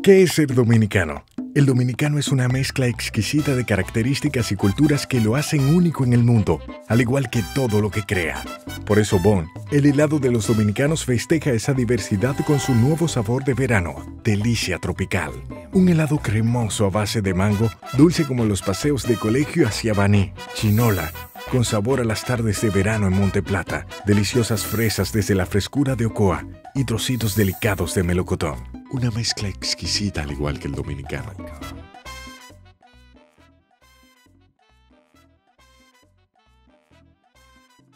¿Qué es ser dominicano? El dominicano es una mezcla exquisita de características y culturas que lo hacen único en el mundo, al igual que todo lo que crea. Por eso Bon, el helado de los dominicanos, festeja esa diversidad con su nuevo sabor de verano, Delicia Tropical. Un helado cremoso a base de mango, dulce como los paseos de colegio hacia Baní, Chinola, con sabor a las tardes de verano en Monte Plata, deliciosas fresas desde la frescura de Ocoa y trocitos delicados de melocotón. Una mezcla exquisita al igual que el dominicano.